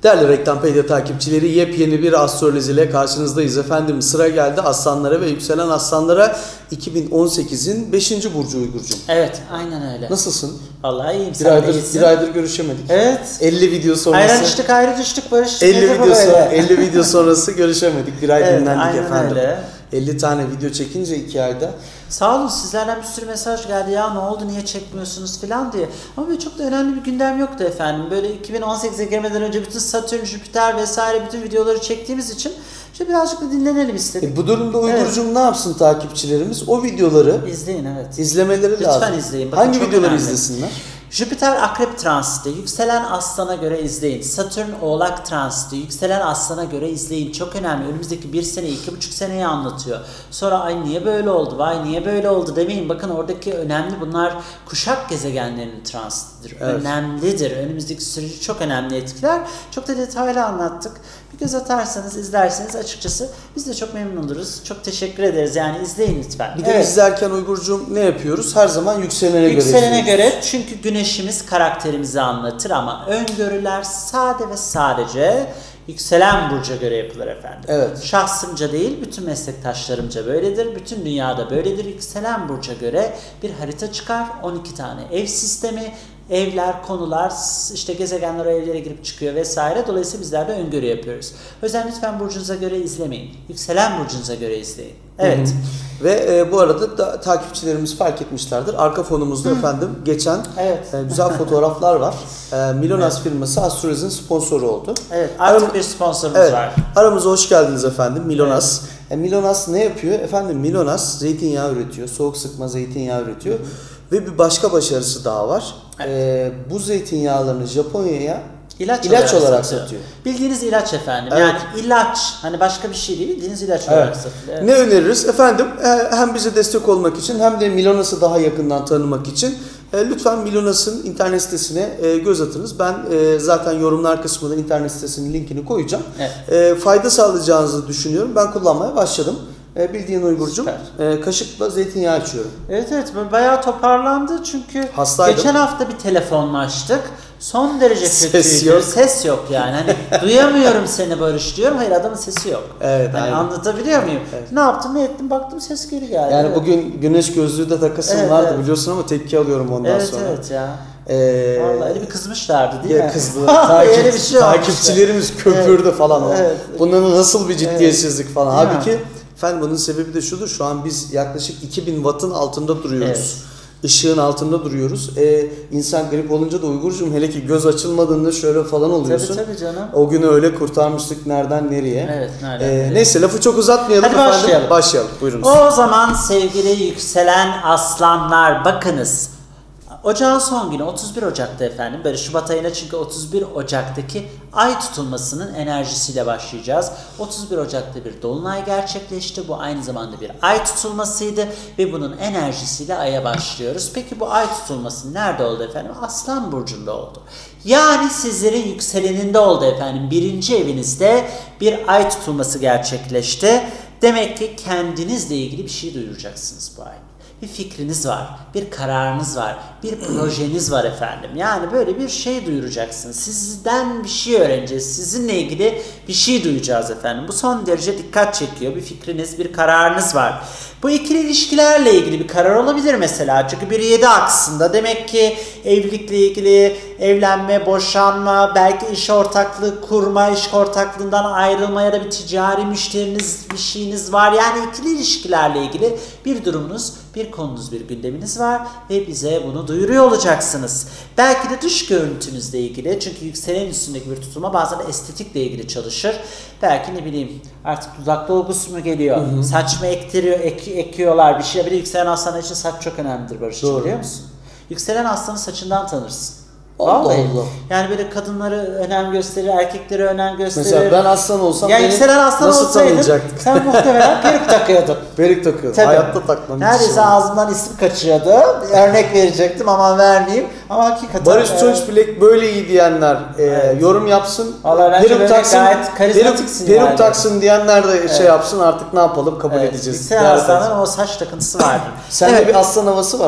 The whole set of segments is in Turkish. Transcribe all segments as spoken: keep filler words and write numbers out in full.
Değerli Reklampedia takipçileri, yepyeni bir astroloji ile karşınızdayız efendim. Sıra geldi aslanlara ve yükselen aslanlara. iki bin on sekizin beşinci burcu Uygurcuğum. Evet, aynen öyle. Nasılsın? Vallahi iyiyim. Bir aydır, bir aydır görüşemedik. Evet. elli video sonrası. Ayrılıştık, ayrı düştük, barıştık. elli video, sonra, elli video sonrası görüşemedik. Bir ay evet, dinlendik aynen efendim. Öyle. elli tane video çekince iki ayda. Sağ olun, sizlerden bir sürü mesaj geldi, ya ne oldu, niye çekmiyorsunuz falan diye. Ama böyle çok da önemli bir gündem yoktu efendim. Böyle iki bin on sekize girmeden önce bütün Satürn, Jüpiter vesaire bütün videoları çektiğimiz için işte birazcık da dinlenelim istedik. E bu durumda Uygurcuğum evet. Ne yapsın takipçilerimiz? O videoları izleyin, evet. İzlemeleri Lütfen lazım. Lütfen izleyin. Bakın, hangi videoları önemli. izlesinler? Jüpiter Akrep transiti, yükselen Aslan'a göre izleyin. Satürn Oğlak transiti, yükselen Aslan'a göre izleyin. Çok önemli. Önümüzdeki bir sene, iki buçuk seneyi anlatıyor. Sonra ay niye böyle oldu, vay niye böyle oldu demeyin. Bakın oradaki önemli, bunlar kuşak gezegenlerinin transitidir. Evet. Önemlidir. Önümüzdeki süreci çok önemli etkiler. Çok da detaylı anlattık. Bir göz atarsanız, izlerseniz açıkçası biz de çok memnun oluruz. Çok teşekkür ederiz. Yani izleyin lütfen. Bir de evet. izlerken Uygurcuğum ne yapıyoruz? Her zaman yükselene, yükselene göre Yükselene göre, çünkü güneşimiz karakterimizi anlatır ama öngörüler sade ve sadece yükselen burca göre yapılır efendim. Evet. Şahsımca değil, bütün meslektaşlarımca böyledir. Bütün dünyada böyledir. Yükselen burca göre bir harita çıkar. on iki tane ev sistemi, evler, konular, işte gezegenler o evlere girip çıkıyor vesaire. Dolayısıyla bizler de öngörü yapıyoruz. O yüzden lütfen burcunuza göre izlemeyin. Yükselen burcunuza göre izleyin. Evet. Hı hı. Ve e, bu arada da takipçilerimiz fark etmişlerdir. Arka fonumuzda Hı. efendim geçen evet. e, güzel fotoğraflar var. E, Milonas evet. firması Astrolojinin sponsoru oldu. Evet. Artık Aram- bir sponsorumuz evet, var. Aramıza hoş geldiniz efendim. Milonas. Evet. E, Milonas ne yapıyor? Efendim Milonas zeytinyağı üretiyor. Soğuk sıkma zeytinyağı üretiyor. Hı. Ve bir başka başarısı daha var. Evet. E, bu zeytinyağlarını Japonya'ya İlaç, ilaç olarak, olarak satıyor. satıyor. Bildiğiniz ilaç efendim. Evet. Yani ilaç. Hani başka bir şey değil. Bildiğiniz ilaç evet. olarak satılıyor. Evet. Ne öneririz? Efendim hem bize destek olmak için hem de Milonas'ı daha yakından tanımak için lütfen Milonas'ın internet sitesine göz atınız. Ben zaten yorumlar kısmında internet sitesinin linkini koyacağım. Evet. Fayda sağlayacağınızı düşünüyorum. Ben kullanmaya başladım. Bildiğin Uygurcuğum, e, kaşıkla zeytinyağı içiyorum. Evet evet, bayağı toparlandı çünkü hastaydım. Geçen hafta bir telefonlaştık. Son derece kötüydü. Ses yok. Ses yok yani. Hani duyamıyorum seni Barış diyorum. Hayır, adamın sesi yok. Evet. Hani anlatabiliyor muyum? Evet. Ne yaptım ne ettim, baktım ses geri geldi. Yani evet. Bugün güneş gözlüğü de takasım evet, vardı evet. biliyorsun ama tepki alıyorum ondan evet, sonra. Evet evet ya. Ee, Vallahi öyle bir kızmışlardı değil ya mi? Kızdı. Takip, bir şey takipçilerimiz köpürdü evet. falan. Evet. Bunun nasıl bir ciddiyetsizlik evet. falan. Değil Halbuki mi? efendim bunun sebebi de şudur. Şu an biz yaklaşık iki bin wattın altında duruyoruz. Evet. Işığın altında duruyoruz. Ee, insan grip olunca da Uygurcuğum, hele ki göz açılmadığında şöyle falan oluyorsun. Tabii tabii canım. O günü öyle kurtarmıştık, nereden nereye. Evet, nereden ee, nereye. Neyse lafı çok uzatmayalım. Hadi efendim. başlayalım. Başlayalım. Buyurunuz. O zaman sevgili yükselen aslanlar, bakınız. Ocağın son günü otuz bir Ocak'ta efendim, böyle Şubat ayına, çünkü otuz bir Ocak'taki ay tutulmasının enerjisiyle başlayacağız. otuz bir Ocak'ta bir dolunay gerçekleşti. Bu aynı zamanda bir ay tutulmasıydı ve bunun enerjisiyle aya başlıyoruz. Peki bu ay tutulması nerede oldu efendim? Aslan burcunda oldu. Yani sizlerin yükseleninde oldu efendim. Birinci evinizde bir ay tutulması gerçekleşti. Demek ki kendinizle ilgili bir şey duyuracaksınız bu ay. Bir fikriniz var, bir kararınız var, bir projeniz var efendim. Yani böyle bir şey duyuracaksınız. Sizden bir şey öğreneceğiz. Sizinle ilgili bir şey duyacağız efendim. Bu son derece dikkat çekiyor. Bir fikriniz, bir kararınız var. Bu ikili ilişkilerle ilgili bir karar olabilir mesela. Çünkü bir yedi aksında. Demek ki evlilikle ilgili, evlenme, boşanma, belki iş ortaklığı kurma, iş ortaklığından ayrılma ya da bir ticari müşteriniz, bir şeyiniz var. Yani ikili ilişkilerle ilgili bir durumunuz, bir konunuz, bir gündeminiz var ve bize bunu duyuruyor olacaksınız. Belki de dış görüntünüzle ilgili, çünkü yükselen üstündeki bir tutulma bazen estetikle ilgili çalışır. Belki ne bileyim artık dudak dolgusu mu geliyor, hı hı. saç mı ektiriyor, ek, ekiyorlar bir şey. Bir de yükselen aslanlar için saç çok önemlidir Barış'cığım, biliyor musun? Yükselen aslanı saçından tanırsın. Allah Allah. Yani böyle kadınları önem gösterir, erkekleri önem gösterir. Mesela ben aslan olsam yani yükselen aslan nasıl olsaydın sen muhtemelen peruk takıyordun. Peruk takıyordum. Tabii. Hayatta takmam. Neredeyse ağzımdan isim kaçıyordu. Örnek verecektim ama vermeyeyim. Ama hakikaten... Barış e... Çonçbilek böyle iyi diyenler e, evet. yorum yapsın. Peruk taksın, peruk, peruk yani. taksın diyenler de evet. şey yapsın, artık ne yapalım, kabul evet. edeceğiz. Yükselen aslanların o saç takıntısı vardı. Sende evet. bir aslan havası var ama.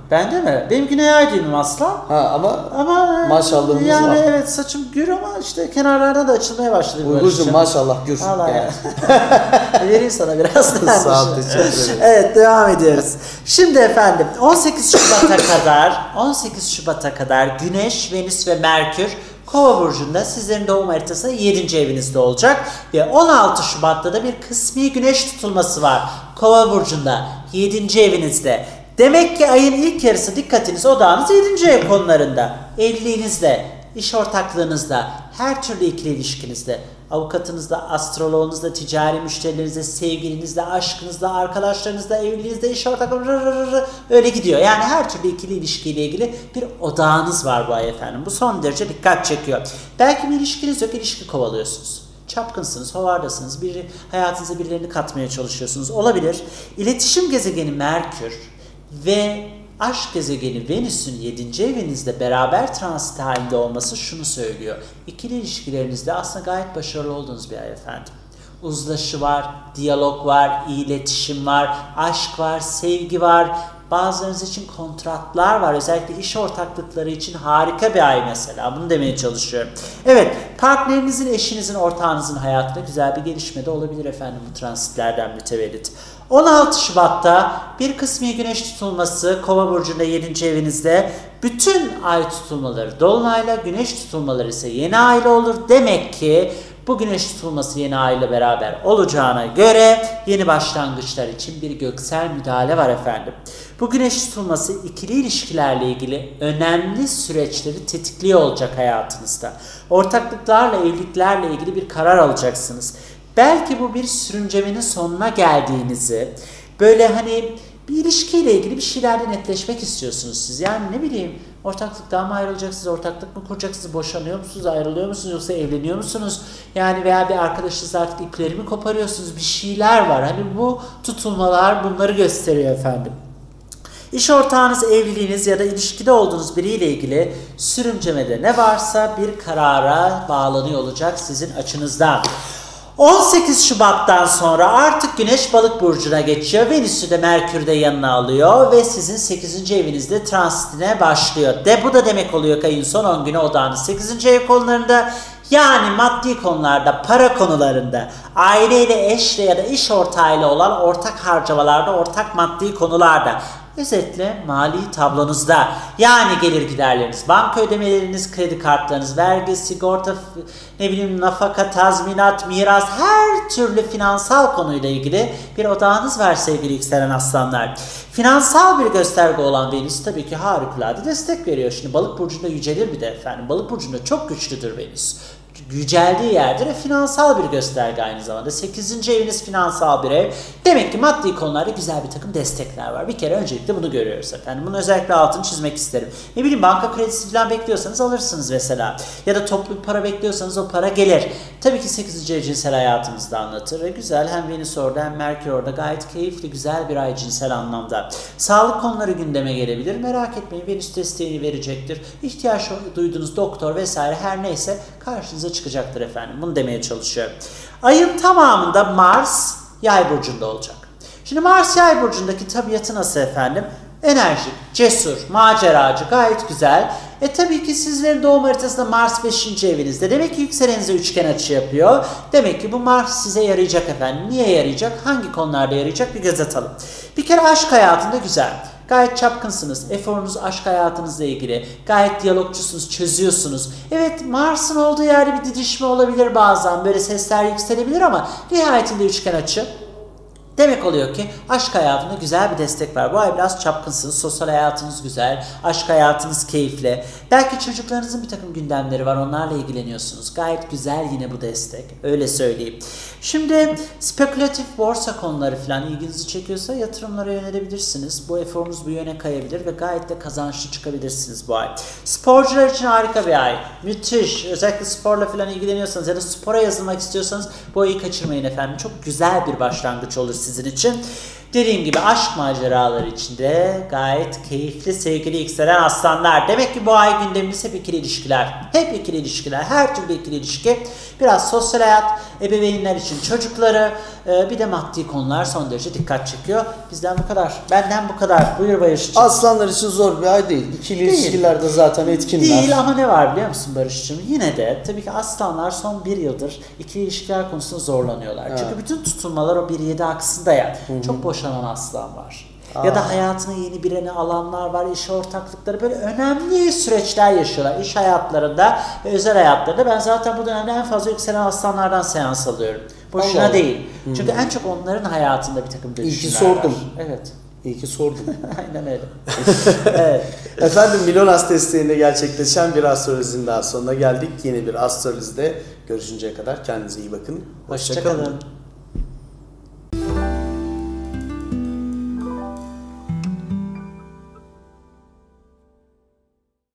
Bende mi? Benim güney ay düğümüm aslan. Ha ama Ama maşallahımız yani var. evet saçım gür ama işte kenarlarda da açılmaya başladı. Uygucuğum maşallah gür. Allah Yani. ya. Vereyim sana biraz. Sağ ol, teşekkür ederim. Evet, devam ediyoruz. Şimdi efendim on sekiz Şubat'a kadar on sekiz Şubat'a kadar Güneş, Venüs ve Merkür Kova burcunda sizlerin doğum haritası yedinci evinizde olacak ve on altı Şubat'ta da bir kısmi güneş tutulması var. Kova burcunda yedinci evinizde. Demek ki ayın ilk yarısı dikkatiniz, odağınız yedinci ev konularında. Evliliğinizde, iş ortaklığınızda, her türlü ikili ilişkinizde, avukatınızda, astroloğunuzda, ticari müşterilerinizde, sevgilinizde, aşkınızda, arkadaşlarınızda, evliliğinizde, iş ortaklığınızda öyle gidiyor. Yani her türlü ikili ilişkiyle ilgili bir odağınız var bu ay efendim. Bu son derece dikkat çekiyor. Belki bir ilişkiniz yok, ilişki kovalıyorsunuz. Çapkınsınız, hovardasınız, bir, hayatınıza birilerini katmaya çalışıyorsunuz. Olabilir. İletişim gezegeni Merkür ve aşk gezegeni Venüs'ün yedinci evinizde beraber transit halinde olması şunu söylüyor. İkili ilişkilerinizde aslında gayet başarılı olduğunuz bir ay efendim. Uzlaşı var, diyalog var, iletişim var, aşk var, sevgi var. Bazılarınız için kontratlar var. Özellikle iş ortaklıkları için harika bir ay mesela. Bunu demeye çalışıyorum. Evet, partnerinizin, eşinizin, ortağınızın hayatında güzel bir gelişme de olabilir efendim bu transitlerden mütevellit. on altı Şubat'ta bir kısmi güneş tutulması Kova burcunda yedinci evinizde. Bütün ay tutulmaları dolunayla, güneş tutulmaları ise yeni ayla olur. Demek ki bu güneş tutulması yeni ay ile beraber olacağına göre yeni başlangıçlar için bir göksel müdahale var efendim. Bu güneş tutulması ikili ilişkilerle ilgili önemli süreçleri tetikliyor olacak hayatınızda. Ortaklıklarla, evliliklerle ilgili bir karar alacaksınız. Belki bu bir sürüncemenin sonuna geldiğinizi, böyle hani bir ilişkiyle ilgili bir şeylerde netleşmek istiyorsunuz siz. Yani ne bileyim, ortaklıktan mı ayrılacaksınız, ortaklık mı kuracaksınız, boşanıyor musunuz, ayrılıyor musunuz, yoksa evleniyor musunuz? Yani veya bir arkadaşınızla artık ipleri mi koparıyorsunuz, bir şeyler var. Hani bu tutulmalar bunları gösteriyor efendim. İş ortağınız, evliliğiniz ya da ilişkide olduğunuz biriyle ilgili sürüncemede ne varsa bir karara bağlanıyor olacak sizin açınızdan. on sekiz Şubat'tan sonra artık Güneş Balık burcuna geçiyor. Venüs'ü de Merkür de yanına alıyor ve sizin sekizinci evinizde transitine başlıyor. De bu da demek oluyor ki ayın son on günü odağınız sekizinci ev konularında, yani maddi konularda, para konularında, aileyle, eşle ya da iş ortağıyla olan ortak harcamalarda, ortak maddi konularda. Özetle mali tablonuzda, yani gelir giderleriniz, banka ödemeleriniz, kredi kartlarınız, vergi, sigorta, ne bileyim nafaka, tazminat, miras, her türlü finansal konuyla ilgili bir odağınız var sevgili yükselen aslanlar. Finansal bir gösterge olan Venüs tabii ki harikulade destek veriyor. Şimdi balık burcunda yücelir bir de efendim. Balık burcunda çok güçlüdür Venüs. Yüceldiği yerde de finansal bir gösterge aynı zamanda. sekizinci eviniz finansal bir ev. Demek ki maddi konularda güzel bir takım destekler var. Bir kere öncelikle bunu görüyoruz efendim. Bunu özellikle altını çizmek isterim. Ne bileyim, banka kredisi falan bekliyorsanız alırsınız mesela. Ya da toplu bir para bekliyorsanız o para gelir. Tabii ki sekizinci ev cinsel hayatımızda anlatır. Ve güzel, hem Venüs orada hem Merkür orada, gayet keyifli, güzel bir ay cinsel anlamda. Sağlık konuları gündeme gelebilir. Merak etmeyin, Venüs desteğini verecektir. İhtiyaç duyduğunuz doktor vesaire her neyse karşınıza çıkacaktır efendim. Bunu demeye çalışıyorum. Ayın tamamında Mars Yay burcunda olacak. Şimdi Mars Yay burcundaki tabiatı nasıl efendim? Enerjik, cesur, maceracı, gayet güzel. E tabii ki sizlerin doğum haritasında Mars beşinci evinizde. Demek ki yükselenize üçgen açı yapıyor. Demek ki bu Mars size yarayacak efendim. Niye yarayacak? Hangi konularda yarayacak? Bir göz atalım. Bir kere aşk hayatında güzel. Gayet çapkınsınız. Eforunuz aşk hayatınızla ilgili. Gayet diyalogcusunuz, çözüyorsunuz. Evet, Mars'ın olduğu yerde bir didişme olabilir bazen. Böyle sesler yükselebilir ama nihayetinde üçgen açı. Demek oluyor ki aşk hayatında güzel bir destek var. Bu ay biraz çapkınsınız, sosyal hayatınız güzel, aşk hayatınız keyifli. Belki çocuklarınızın bir takım gündemleri var, onlarla ilgileniyorsunuz. Gayet güzel yine bu destek, öyle söyleyeyim. Şimdi spekülatif borsa konuları falan ilginizi çekiyorsa yatırımlara yönelebilirsiniz. Bu eforunuz bu yöne kayabilir ve gayet de kazançlı çıkabilirsiniz bu ay. Sporcular için harika bir ay. Müthiş. Özellikle sporla falan ilgileniyorsanız ya da spora yazılmak istiyorsanız bu ayı kaçırmayın efendim. Çok güzel bir başlangıç olur sizin için. Dediğim gibi aşk maceraları içinde gayet keyifli sevgili yükselen aslanlar. Demek ki bu ay gündemimiz hep ikili ilişkiler. Hep ikili ilişkiler. Her türlü ikili ilişki. Biraz sosyal hayat, ebeveynler için çocukları, bir de maddi konular son derece dikkat çekiyor. Bizden bu kadar. Benden bu kadar. Buyur Barış'cığım. Aslanlar için zor bir ay değil. İkili değil. ilişkilerde zaten etkinler. Değil ama ne var biliyor musun Barış'cığım? Yine de tabii ki aslanlar son bir yıldır ikili ilişkiler konusunda zorlanıyorlar. Evet. Çünkü bütün tutulmalar o bir yedi aksında ya. Hı-hı. Çok boşanan aslan var. Aa. Ya da hayatına yeni birini alanlar var, iş ortaklıkları, böyle önemli süreçler yaşıyorlar. İş hayatlarında ve özel hayatlarında. Ben zaten bu dönemde en fazla yükselen aslanlardan seans alıyorum. Boşuna Allah değil. Allah. Çünkü Hı-hı. en çok onların hayatında bir takım dönüşümler İyi ki sordum. Var. Evet. İyi ki sordum. Aynen öyle. Evet. Efendim Milonas desteğinde gerçekleşen bir astrolojinin daha sonuna geldik. Yeni bir astrolojide görüşünceye kadar kendinize iyi bakın. Hoşça kalın.